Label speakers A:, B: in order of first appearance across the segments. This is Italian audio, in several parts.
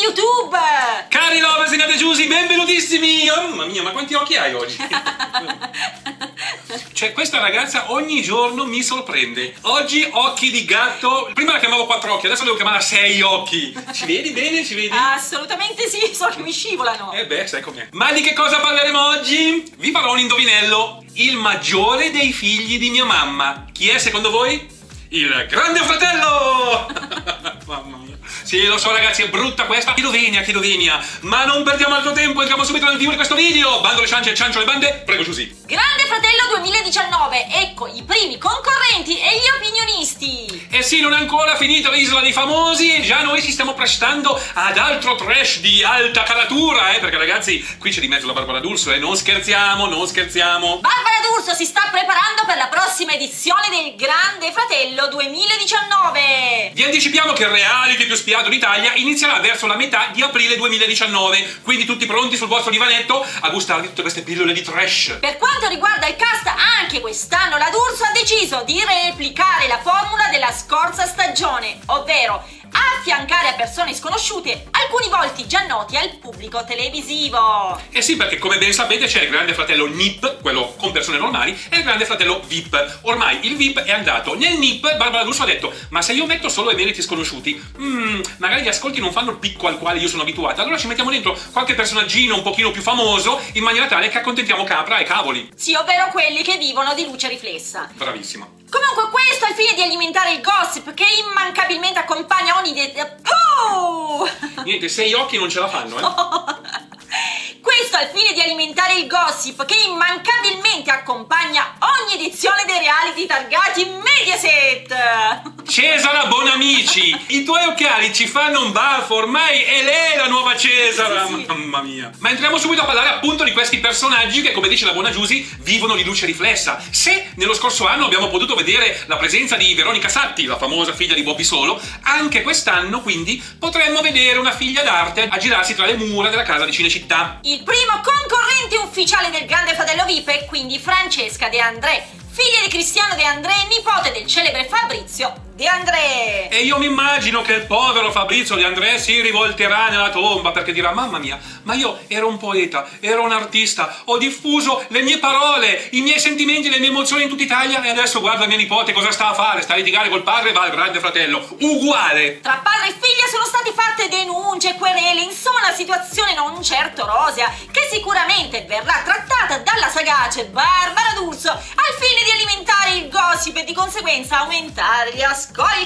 A: YouTube!
B: Cari lovers di Nate Giusy, benvenutissimi! Oh, mamma mia, ma quanti occhi hai oggi? Cioè, questa ragazza ogni giorno mi sorprende. Oggi occhi di gatto. Prima la chiamavo 4 occhi, adesso devo chiamarla 6 occhi. Ci vedi bene? Ci vedi?
A: Assolutamente sì, so che mi scivolano.
B: Beh, sai com'è. Ma di che cosa parleremo oggi? Vi farò un indovinello. Il maggiore dei figli di mia mamma. Chi è secondo voi? Il grande fratello! Mamma mia. Sì, lo so ragazzi, è brutta questa. Chiedo venia. Ma non perdiamo altro tempo, entriamo subito nel vivo di questo video. Bando le ciance, ciancio le bande, prego Giusy.
A: Grande Fratello 2019, ecco i primi concorrenti e gli opinionisti.
B: Eh sì, non è ancora finita l'isola dei famosi e già noi ci stiamo prestando ad altro trash di alta caratura, perché ragazzi, qui c'è di mezzo la Barbara D'Urso e non scherziamo.
A: Barbara D'Urso si sta preparando per la prossima edizione del Grande Fratello 2019.
B: Vi anticipiamo che il reality più spiato d'Italia inizierà verso la metà di aprile 2019, quindi tutti pronti sul vostro divanetto a gustarvi tutte queste pillole di trash.
A: Per quanto riguarda il cast, anche quest'anno la D'Urso ha deciso di replicare la formula della scorsa stagione, ovvero affiancare a persone sconosciute alcuni volti già noti al pubblico televisivo.
B: Eh sì, perché come ben sapete c'è il Grande Fratello NIP, quello con persone normali, e il Grande Fratello VIP. Ormai il VIP è andato. Nel NIP Barbara D'Urso ha detto: ma se io metto solo emeriti sconosciuti, magari gli ascolti non fanno il picco al quale io sono abituata, allora ci mettiamo dentro qualche personaggino un pochino più famoso in maniera tale che accontentiamo capra e cavoli.
A: Sì, ovvero quelli che vivono di luce riflessa.
B: Bravissima.
A: Comunque questo al fine di alimentare il gossip che immancabilmente accompagna ogni
B: Niente, 6 occhi non ce la fanno,
A: Questo al fine di alimentare il gossip che immancabilmente accompagna ogni edizione dei reality targati Mediaset.
B: Cesara Bonamici, i tuoi occhiali ci fanno un baffo, ormai è lei la nuova Cesara.
A: Sì.
B: Mamma mia. Ma entriamo subito a parlare appunto di questi personaggi che, come dice la buona Giusy, vivono di luce riflessa. Se nello scorso anno abbiamo potuto vedere la presenza di Veronica Satti, la famosa figlia di Bobby Solo, anche quest'anno quindi potremmo vedere una figlia d'arte a girarsi tra le mura della casa di Cinecittà.
A: Il primo concorrente ufficiale del Grande Fratello VIP è quindi Francesca De André, figlia di Cristiano De André, nipote del celebre Fabrizio De André.
B: E io mi immagino che il povero Fabrizio De André si rivolterà nella tomba perché dirà: mamma mia, ma io ero un poeta, ero un artista, ho diffuso le mie parole, i miei sentimenti, le mie emozioni in tutta Italia e adesso guarda mia nipote cosa sta a fare, sta a litigare col padre e va al Grande Fratello. Uguale!
A: Tra padre e figlia sono state fatte denunce, querele, insomma una situazione non certo rosea che sicuramente verrà trattata dalla sagace Barbara D'Urso al fine di alimentare il gossip e di conseguenza aumentare gli ascolti.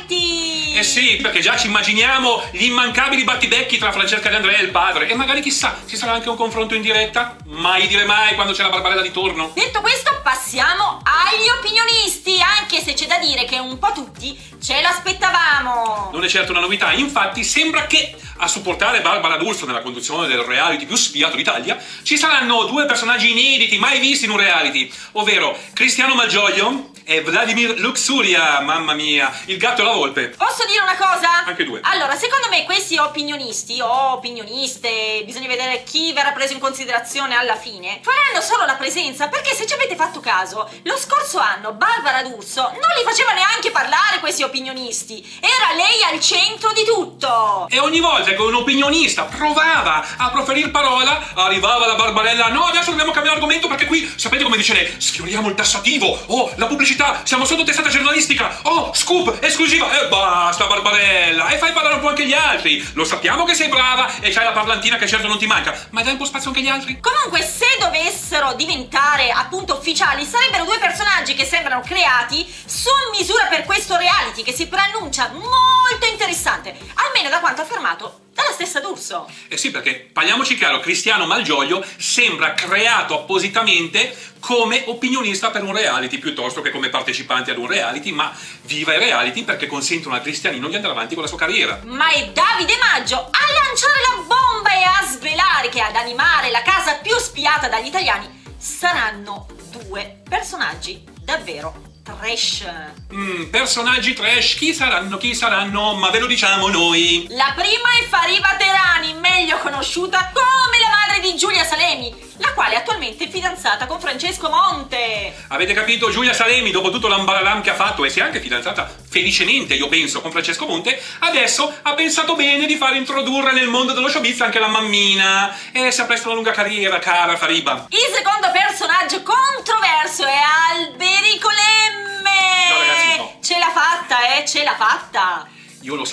B: Eh sì, perché già ci immaginiamo gli immancabili battibecchi tra Francesca De André e il padre e magari chissà, ci sarà anche un confronto in diretta? Mai dire mai quando c'è la Barbarella di torno.
A: Detto questo passiamo agli opinionisti, anche se c'è da dire che un po' tutti ce l'aspettavamo.
B: Non è certo una novità, infatti sembra che a supportare Barbara D'Urso nella conduzione del reality più spiato d'Italia ci saranno 2 personaggi inediti mai visti in un reality, ovvero Cristiano Malgioglio e Vladimir Luxuria. Mamma mia, il gatto e la volpe.
A: Posso dire una cosa?
B: Anche 2.
A: Allora, secondo me questi opinionisti o opinioniste, bisogna vedere chi verrà preso in considerazione alla fine, faranno solo la presenza, perché se ci avete fatto caso, lo scorso anno Barbara D'Urso non li faceva neanche parlare questi opinionisti, era lei al centro di tutto.
B: E ogni volta che un opinionista provava a proferire parola, arrivava la Barbarella: no, adesso dobbiamo cambiare argomento perché qui, sapete come dice lei, sfioriamo il tassativo, oh, la pubblicità, siamo sotto testata giornalistica, oh, scoop, esclusiva, e basta Barbarella, e fai parlare un po' anche gli altri, lo sappiamo che sei brava e c'hai la parlantina che certo non ti manca, ma dai un po' spazio anche agli altri.
A: Comunque, se dovessero diventare appunto ufficiali, sarebbero 2 personaggi che sembrano creati su misura per questo reality che si preannuncia molto interessante, almeno da quanto affermato dalla stessa D'Urso.
B: Eh sì, perché parliamoci chiaro, Cristiano Malgioglio sembra creato appositamente come opinionista per un reality piuttosto che come partecipante ad un reality, ma viva i reality perché consentono al Cristianino di andare avanti con la sua carriera.
A: Ma è Davide Maggio a lanciare la bomba e a svelare che ad animare la casa più spiata dagli italiani saranno 2 personaggi davvero trash.
B: Personaggi trash, chi saranno, ma ve lo diciamo noi.
A: La prima è Fariba Teherani, meglio conosciuta come la madre di Giulia Salemi, la quale attualmente è fidanzata con Francesco Monte.
B: Avete capito? Giulia Salemi, dopo tutto l'ambaralam che ha fatto, e si è anche fidanzata felicemente, io penso, con Francesco Monte, adesso ha pensato bene di far introdurre nel mondo dello showbiz anche la mammina, e si appresta una lunga carriera, cara Fariba.
A: Il secondo personaggio controverso è Alberico Lemme.
B: No ragazzi, no.
A: Ce l'ha fatta, ce l'ha fatta.
B: Io lo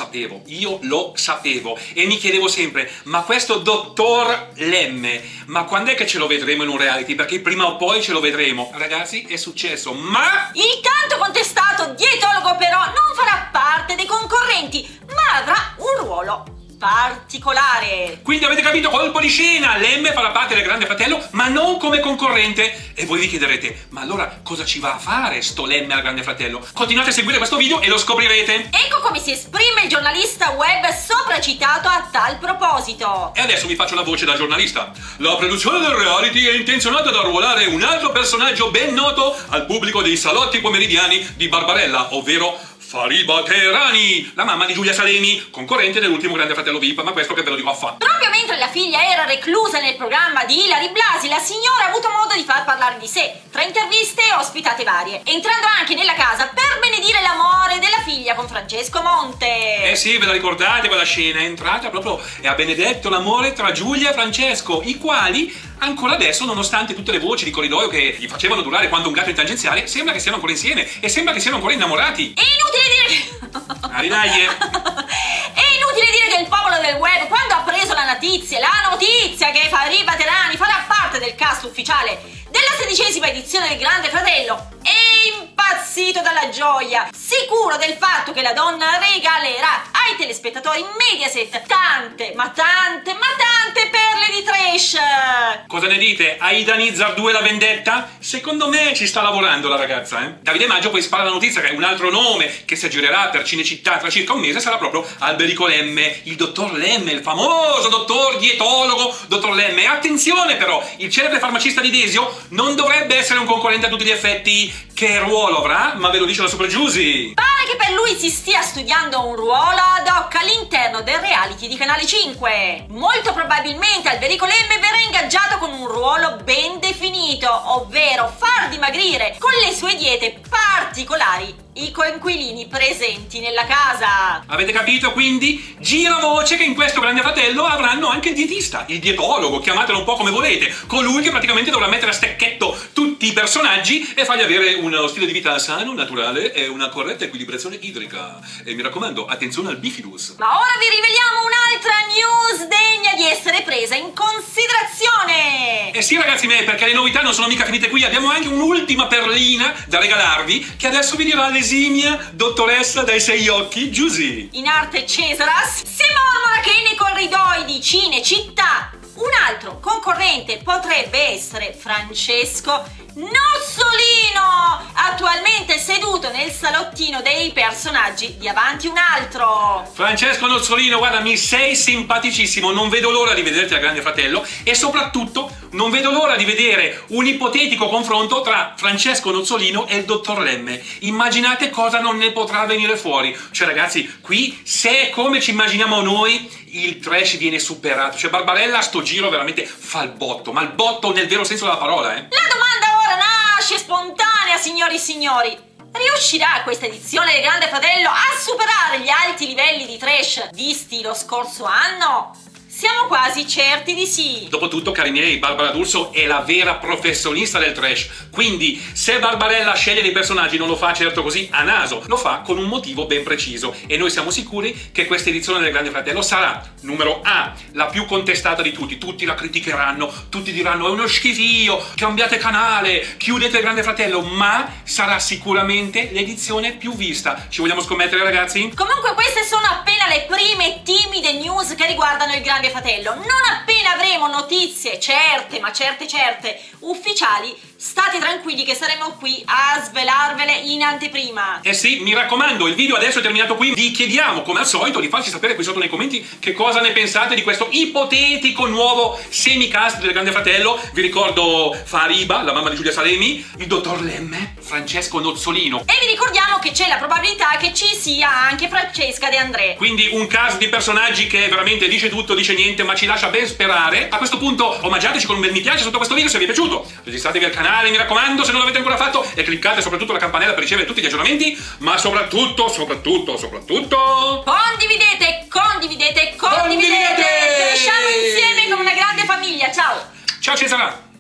B: sapevo e mi chiedevo sempre, ma questo dottor Lemme, ma quando è che ce lo vedremo in un reality? Perché prima o poi ce lo vedremo. Ragazzi, è successo, ma...
A: Il tanto contestato dietologo però non farà parte dei concorrenti, ma avrà un ruolo particolare.
B: Quindi avete capito, colpo di scena, Lemme farà parte del Grande Fratello, ma non come concorrente. E voi vi chiederete, ma allora cosa ci va a fare sto Lemme al Grande Fratello? Continuate a seguire questo video e lo scoprirete.
A: Ecco come si esprime il giornalista web sopracitato a tal proposito.
B: E adesso vi faccio la voce da giornalista. La produzione del reality è intenzionata ad arruolare un altro personaggio ben noto al pubblico dei salotti pomeridiani di Barbarella, ovvero Fariba Teherani, la mamma di Giulia Salemi, concorrente dell'ultimo Grande Fratello VIP, ma questo che ve lo dico affatto.
A: Proprio mentre la figlia era reclusa nel programma di Ilary Blasi, la signora ha avuto modo di far parlare di sé, tra interviste e ospitate varie, entrando anche nella casa per benedire l'amore della figlia con Francesco Monte.
B: Eh sì, ve la ricordate quella scena? È entrata proprio e ha benedetto l'amore tra Giulia e Francesco, i quali ancora adesso, nonostante tutte le voci di corridoio che gli facevano durare quando un gatto in tangenziale, sembra che siano ancora insieme e sembra che siano ancora innamorati.
A: È inutile dire che...
B: Arinaglie!
A: È inutile dire che il popolo del web, quando ha preso la notizia che Fariba Teherani farà parte del cast ufficiale della 16ª edizione del Grande Fratello, è impazzito dalla gioia, sicuro del fatto che la donna regalerà ai telespettatori Mediaset tante perle di trash.
B: Cosa ne dite? Aida Nizzar 2 la vendetta? Secondo me ci sta lavorando la ragazza, eh? Davide Maggio poi spara la notizia che un altro nome che si aggirerà per Cinecittà tra circa un mese sarà proprio Alberico Lemme, il dottor Lemme, il famoso dottor dietologo dottor Lemme. E attenzione però, il celebre farmacista di Desio non dovrebbe essere un concorrente a tutti gli effetti. Che ruolo avrà? Ma ve lo dice la Super Giusy.
A: Pare che per lui si stia studiando un ruolo ad hoc all'interno del reality di Canale 5. Molto probabilmente Alberico Lemme verrà ingaggiato con un ruolo ben definito, ovvero far dimagrire con le sue diete particolari i coinquilini presenti nella casa.
B: Avete capito? Quindi gira voce che in questo Grande Fratello avranno anche il dietista, il dietologo, chiamatelo un po' come volete, colui che praticamente dovrà mettere a stecchetto tutti i personaggi e fargli avere uno stile di vita sano, naturale e una corretta equilibrazione idrica. E mi raccomando, attenzione al bifidus.
A: Ma ora vi riveliamo un'altra news degna di essere presa in considerazione.
B: Eh sì ragazzi miei, perché le novità non sono mica finite qui, abbiamo anche un'ultima perlina da regalarvi che adesso vi dirà l'esimia dottoressa dai 6 occhi Giusy.
A: In arte Cesaras si mormora che nei corridoi di Cinecittà un altro concorrente potrebbe essere Francesco Nozzolino, attualmente seduto nel salottino dei personaggi di Avanti un altro.
B: Francesco Nozzolino, guarda, mi sei simpaticissimo, non vedo l'ora di vederti al Grande Fratello e soprattutto non vedo l'ora di vedere un ipotetico confronto tra Francesco Nozzolino e il dottor Lemme. Immaginate cosa non ne potrà venire fuori. Cioè ragazzi, qui se è come ci immaginiamo noi, il trash viene superato. Cioè Barbarella a sto giro veramente fa il botto, ma il botto nel vero senso della parola, eh.
A: La domanda ora nasce spontanea, signori e signori. Riuscirà questa edizione del Grande Fratello a superare gli alti livelli di trash visti lo scorso anno? Siamo quasi certi di sì.
B: Dopotutto, cari miei, Barbara D'Urso è la vera professionista del trash. Quindi, se Barbarella sceglie dei personaggi non lo fa certo così a naso, lo fa con un motivo ben preciso. E noi siamo sicuri che questa edizione del Grande Fratello sarà, numero A, la più contestata di tutti. Tutti la criticheranno, tutti diranno è uno schifio, cambiate canale, chiudete il Grande Fratello, ma sarà sicuramente l'edizione più vista. Ci vogliamo scommettere, ragazzi?
A: Comunque queste sono appena le prime timide news che riguardano il Grande Fratello. Non appena avremo notizie certe, ma certe, ufficiali, state tranquilli che saremo qui a svelarvele in anteprima.
B: Eh sì, mi raccomando, il video adesso è terminato qui. Vi chiediamo, come al solito, di farci sapere qui sotto nei commenti che cosa ne pensate di questo ipotetico nuovo semicast del Grande Fratello. Vi ricordo Fariba, la mamma di Giulia Salemi, il dottor Lemme Francesco Nozzolino.
A: E vi ricordiamo che c'è la probabilità che ci sia anche Francesca De André.
B: Quindi un cast di personaggi che veramente dice tutto, dice niente, ma ci lascia ben sperare. A questo punto omaggiateci con un bel mi piace sotto questo video se vi è piaciuto. Registratevi al canale, mi raccomando, se non l'avete ancora fatto, e cliccate soprattutto la campanella per ricevere tutti gli aggiornamenti, ma soprattutto condividete! Cresciamo insieme come una grande famiglia. Ciao! Ciao Cesara!